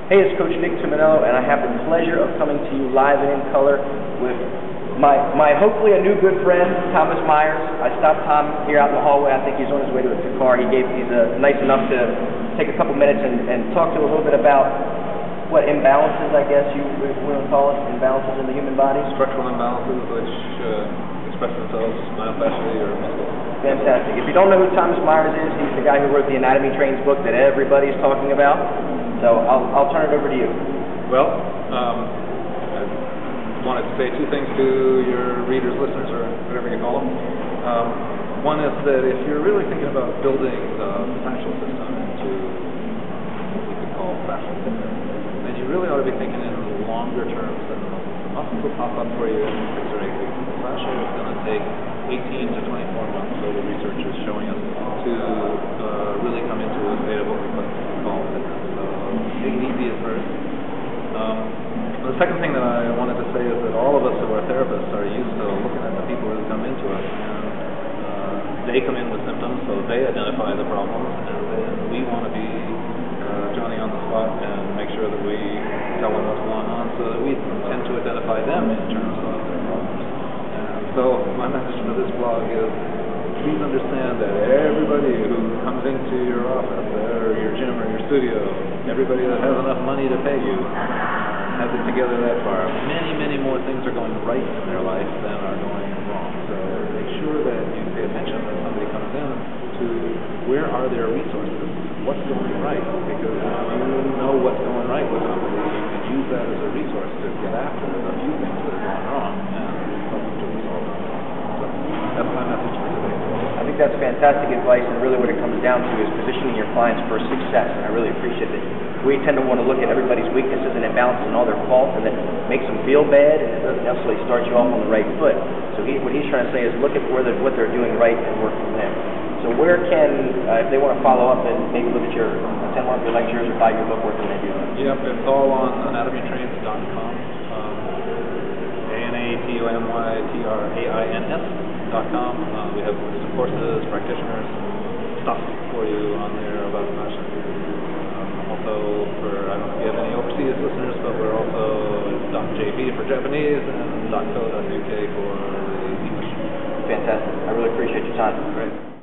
Hey, it's Coach Nick Timonello, and I have the pleasure of coming to you live and in color with my hopefully a new good friend, Thomas Myers. I stopped Tom here out in the hallway. I think he's on his way to the car. He's nice enough to take a couple minutes and talk to you a little bit about what imbalances, I guess you would call it, imbalances in the human body. Structural imbalances which express themselves myofascially or muscle. Fantastic. If you don't know who Thomas Myers is, he's the guy who wrote the Anatomy Trains book that everybody's talking about. So I'll turn it over to you. Well, I wanted to say two things to your readers, listeners, or whatever you call them. One is that if you're really thinking about building the fascial system into what we could call fascial fitness, then you really ought to be thinking in longer terms than the muscles. The muscles will pop up for you in 6 or 8 weeks. The fascia is going to take 18 to 24 months, so the research is showing us, to really come into a state of what we call fitness. Take it easy at first. The second thing that I wanted to say is that all of us who are therapists are used to looking at the people who come into us, and they come in with symptoms, so they identify the problems, and then we want to be Johnny on the spot and make sure that we tell them what's going on, so that we tend to identify them in terms of their problems. And so my message for this blog is, please understand that everybody who comes into your office or your gym or your studio, everybody that has enough money to pay you, has it together that far. Many, many more things are going right in their life than are going wrong. So make sure that you pay attention when somebody comes in to where are their resources, what's going right, because if you know what's going right with somebody, you can use that as a resource to get after a few things that are going wrong and help them to resolve them. So that's my message for today. I think that's fantastic advice, and really what it comes down to is positioning your clients for success, and I really appreciate that. We tend to want to look at everybody's weaknesses and imbalances and all their faults, and that makes them feel bad, and it doesn't necessarily start you off on the right foot. So what he's trying to say is look at what they're doing right and work from there. So where can, if they want to follow up and maybe look at attend one of your lectures or buy your book, where can they do that? Yep, it's all on anatomytrains.com, anatomytrains.com. We have some courses, practitioners, stuff for you on there about fascia. Also, I don't know if you have any overseas listeners, but we're also .jp for Japanese and .co.uk for the English. Fantastic. I really appreciate your time. Great.